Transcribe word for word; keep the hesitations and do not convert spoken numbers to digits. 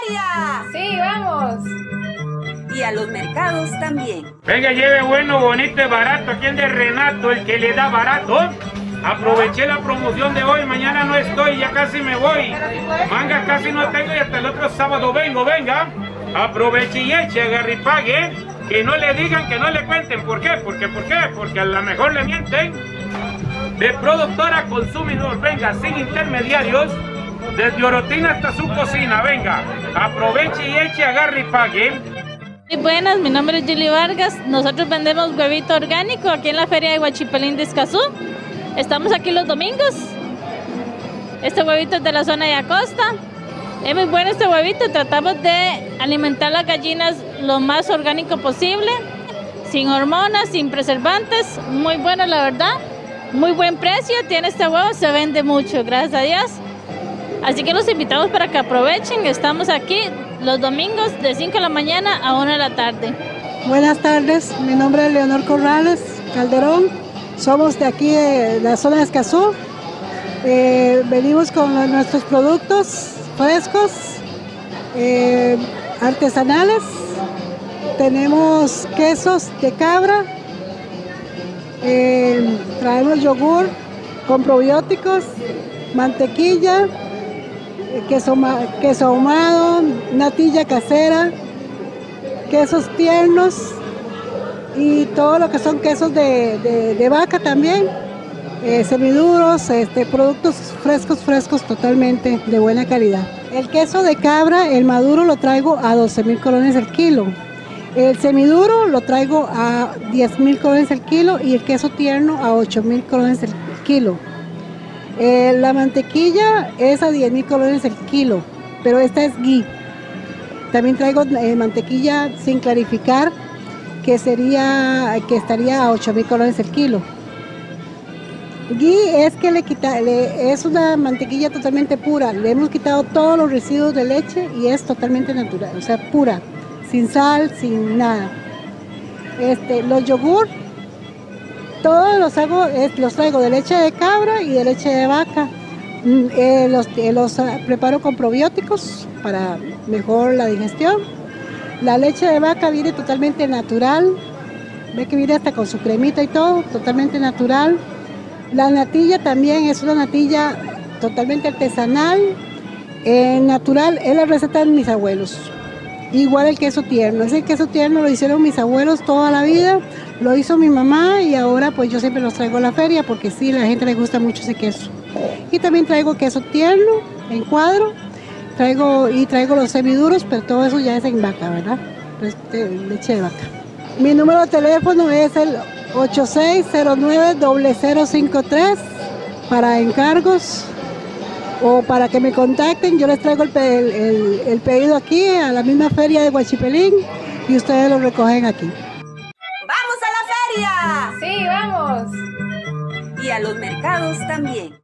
feria! Sí, vamos. Y a los mercados también. Venga, lleve bueno, bonito y barato. Aquí el de Renato, el que le da barato. Aproveché la promoción de hoy, mañana no estoy, ya casi me voy. Manga casi no tengo y hasta el otro sábado vengo, venga. Aproveche y eche, agarre y pague. Que no le digan, que no le cuenten. ¿Por qué? Porque, ¿por qué? Porque a lo mejor le mienten. De productor a consumidor, venga, sin intermediarios. Desde Orotina hasta su cocina, venga. Aproveche y eche, agarre y pague. Muy buenas, mi nombre es Julie Vargas. Nosotros vendemos huevito orgánico aquí en la feria de Huachipelín de Escazú. Estamos aquí los domingos. Este huevito es de la zona de Acosta. Es muy bueno este huevito. Tratamos de alimentar las gallinas lo más orgánico posible, sin hormonas, sin preservantes. Muy bueno, la verdad. Muy buen precio tiene este huevo. Se vende mucho, gracias a Dios. Así que los invitamos para que aprovechen. Estamos aquí los domingos de cinco de la mañana a una de la tarde. Buenas tardes, mi nombre es Leonor Corrales Calderón. Somos de aquí de la zona de Escazú. Eh, venimos con nuestros productos frescos, eh, artesanales. Tenemos quesos de cabra, eh, traemos yogur con probióticos, mantequilla, queso, queso ahumado, natilla casera, quesos tiernos y todo lo que son quesos de, de, de vaca también, eh, semiduros, este, productos frescos, frescos totalmente de buena calidad. El queso de cabra, el maduro lo traigo a doce mil colones el kilo, el semiduro lo traigo a diez mil colones el kilo y el queso tierno a ocho mil colones el kilo. Eh, la mantequilla es a diez mil colones el kilo, pero esta es ghee. También traigo eh, mantequilla sin clarificar, que sería que estaría a ocho mil colones el kilo. Ghee es que le quita, le, es una mantequilla totalmente pura. Le hemos quitado todos los residuos de leche y es totalmente natural, o sea, pura, sin sal, sin nada. Este, los yogur, todos los hago, es, los traigo de leche de cabra y de leche de vaca. Mm, eh, los, eh, los uh, preparo con probióticos para mejor la digestión. La leche de vaca viene totalmente natural, ve que viene hasta con su cremita y todo, totalmente natural. La natilla también es una natilla totalmente artesanal, eh, natural, es la receta de mis abuelos. Igual el queso tierno, ese queso tierno lo hicieron mis abuelos toda la vida, lo hizo mi mamá y ahora pues yo siempre los traigo a la feria porque sí, a la gente le gusta mucho ese queso. Y también traigo queso tierno en cuadro, traigo y traigo los semiduros, pero todo eso ya es en vaca, ¿verdad? Pues, de leche de vaca. Mi número de teléfono es el ocho seis cero nueve cero cero cinco tres para encargos o para que me contacten. Yo les traigo el, el, el pedido aquí a la misma feria de Huachipelín y ustedes lo recogen aquí. ¡Vamos a la feria! Sí, vamos. Y a los mercados también.